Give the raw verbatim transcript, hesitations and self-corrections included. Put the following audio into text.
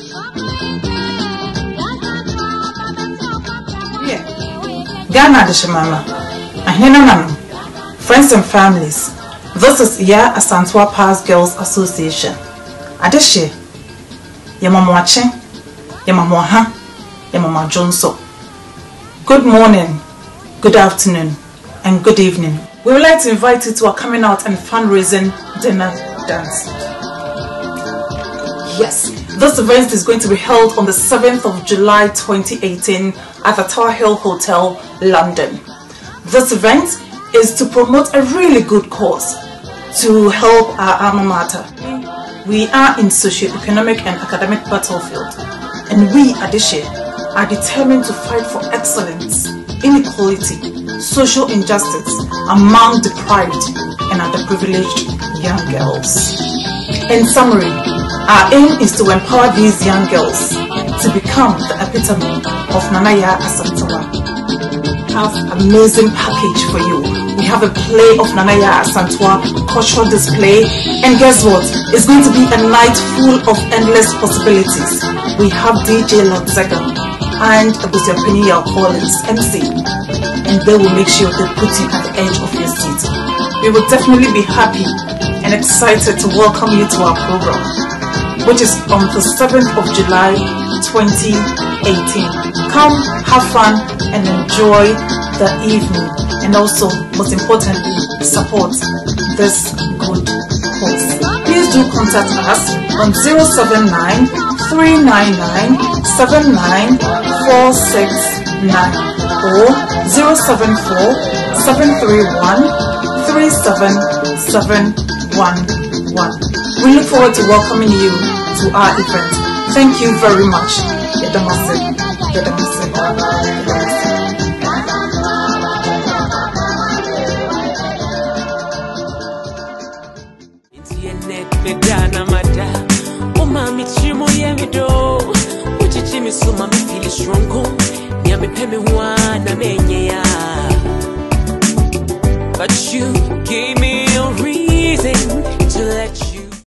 Yeah. Ghana Deshimama. Ahinanam. Friends and families. This is Ya Asantewaa Pass Girls Association. Adeshe. Yamamwache. Yamamwaha. Yamama Jonso. Good morning, good afternoon, and good evening. We would like to invite you to our coming out and fundraising dinner dance. Yes, this event is going to be held on the seventh of July twenty eighteen at the Tower Hill Hotel, London. This event is to promote a really good cause to help our alma mater. We are in socio-economic and academic battlefield, and we at Adeshe are determined to fight for excellence, inequality, social injustice among deprived and underprivileged young girls. In summary, our aim is to empower these young girls to become the epitome of Nana Yaa Asantewaa. We have an amazing package for you. We have a play of Nana Yaa Asantewaa, cultural display, and guess what? It's going to be a night full of endless possibilities. We have D J Lonzega and Abusiapeni Collins M C, and they will make sure they put you at the edge of your seat. We will definitely be happy and excited to welcome you to our program, which is on the seventh of July twenty eighteen. Come, have fun, and enjoy the evening, and also, most importantly, support this good cause. Please do contact us on zero seven nine, three nine nine, seven nine four six nine or zero seven four, seven three one, three seven seven one one. We look forward to welcoming you to our event. Thank you very much. Yedamase. Yedamase. Yedamase. But you gave me